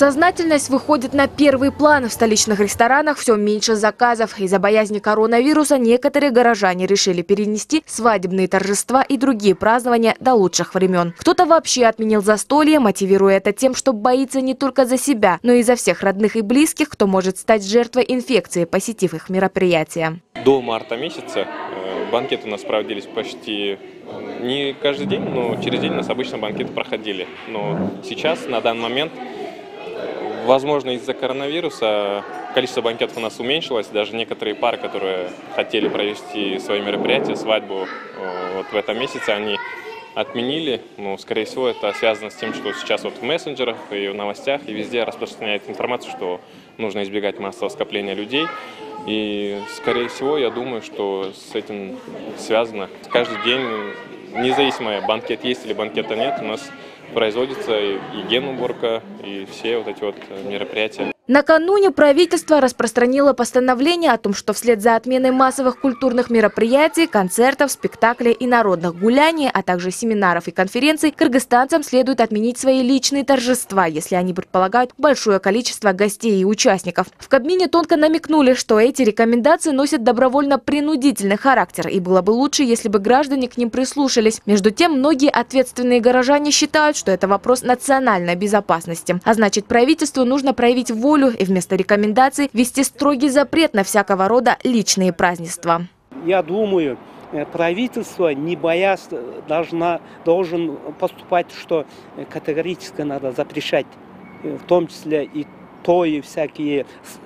Сознательность выходит на первый план. В столичных ресторанах все меньше заказов. Из-за боязни коронавируса некоторые горожане решили перенести свадебные торжества и другие празднования до лучших времен. Кто-то вообще отменил застолье, мотивируя это тем, что боится не только за себя, но и за всех родных и близких, кто может стать жертвой инфекции, посетив их мероприятия. До марта месяца банкеты у нас проводились почти не каждый день, но через день у нас обычно банкеты проходили. Но сейчас, на данный момент, возможно, из-за коронавируса количество банкетов у нас уменьшилось. Даже некоторые пары, которые хотели провести свои мероприятия, свадьбу вот в этом месяце, они отменили. Но, скорее всего, это связано с тем, что сейчас вот в мессенджерах и в новостях и везде распространяется информация, что нужно избегать массового скопления людей. И, скорее всего, я думаю, что с этим связано. Каждый день, независимо, банкет есть или банкета нет, у нас производится и гигиена-уборка, и все вот эти вот мероприятия. Накануне правительство распространило постановление о том, что вслед за отменой массовых культурных мероприятий, концертов, спектаклей и народных гуляний, а также семинаров и конференций, кыргызстанцам следует отменить свои личные торжества, если они предполагают большое количество гостей и участников. В Кабмине тонко намекнули, что эти рекомендации носят добровольно-принудительный характер, и было бы лучше, если бы граждане к ним прислушались. Между тем, многие ответственные горожане считают, что это вопрос национальной безопасности. А значит, правительству нужно проявить волю и вместо рекомендаций ввести строгий запрет на всякого рода личные празднества. Я думаю, правительство, не боясь, должен поступать, что категорически надо запрещать, в том числе и всякие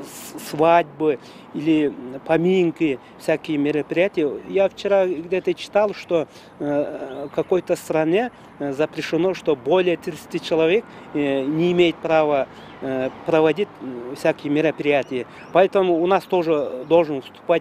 свадьбы или поминки, всякие мероприятия. Я вчера где-то читал, что в какой-то стране запрещено, что более 30 человек не имеет права проводить всякие мероприятия. Поэтому у нас тоже должен вступать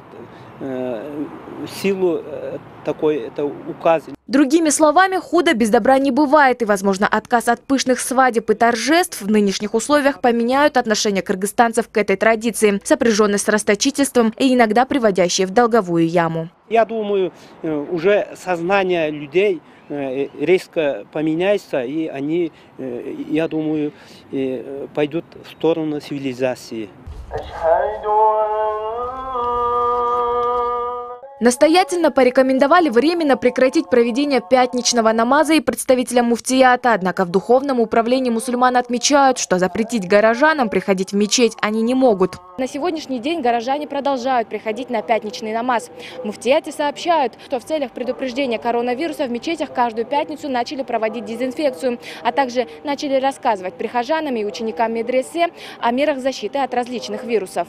в силу такой указ. Другими словами, худо без добра не бывает. И, возможно, отказ от пышных свадеб и торжеств в нынешних условиях поменяют отношение кыргызстанцев к этой традиции, сопряженной с расточительством и иногда приводящей в долговую яму. Я думаю, уже сознание людей резко поменяется, и они, я думаю, пойдут в сторону цивилизации. Настоятельно порекомендовали временно прекратить проведение пятничного намаза и представителям муфтията. Однако в Духовном управлении мусульман отмечают, что запретить горожанам приходить в мечеть они не могут. На сегодняшний день горожане продолжают приходить на пятничный намаз. В муфтияте сообщают, что в целях предупреждения коронавируса в мечетях каждую пятницу начали проводить дезинфекцию, а также начали рассказывать прихожанам и ученикам медресе о мерах защиты от различных вирусов.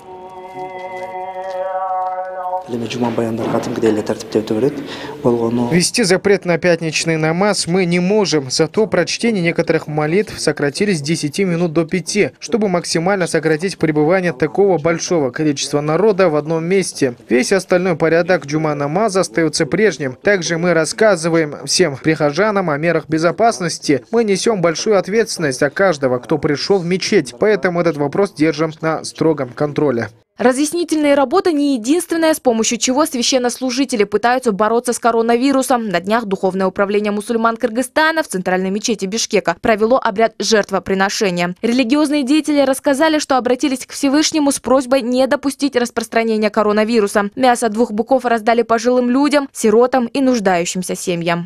Ввести запрет на пятничный намаз мы не можем, зато прочтение некоторых молитв сократили с 10 минут до 5, чтобы максимально сократить пребывание такого большого количества народа в одном месте. Весь остальной порядок джума намаза остается прежним. Также мы рассказываем всем прихожанам о мерах безопасности. Мы несем большую ответственность за каждого, кто пришел в мечеть, поэтому этот вопрос держим на строгом контроле. Разъяснительные работы не единственное, с помощью чего священнослужители пытаются бороться с коронавирусом. На днях Духовное управление мусульман Кыргызстана в центральной мечети Бишкека провело обряд жертвоприношения. Религиозные деятели рассказали, что обратились к Всевышнему с просьбой не допустить распространения коронавируса. Мясо 2 быков раздали пожилым людям, сиротам и нуждающимся семьям.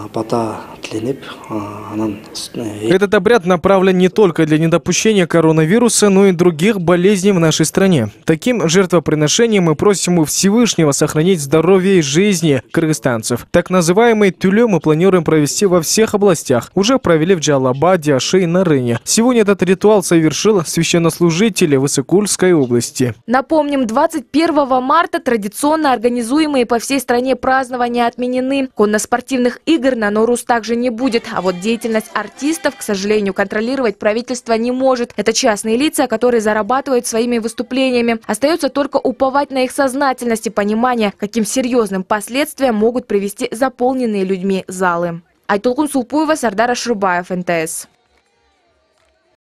Этот обряд направлен не только для недопущения коронавируса, но и других болезней в нашей стране. Таким жертвоприношением мы просим у Всевышнего сохранить здоровье и жизни кыргызстанцев. Так называемый тюлё мы планируем провести во всех областях. Уже провели в Джалабаде, Аше и Нарыне. Сегодня этот ритуал совершил священнослужители Высокульской области. Напомним, 21 марта традиционно организуемые по всей стране празднования отменены. Конно-спортивных игр на Норус также не будет. А вот деятельность артистов, к сожалению, контролировать правительство не может. Это частные лица, которые зарабатывают своими выступлениями. Остается только уповать на их сознательность и понимание, каким серьезным последствиям могут привести заполненные людьми залы. Айтолкун Сулпуева, Сардар Ашрубаев, НТС.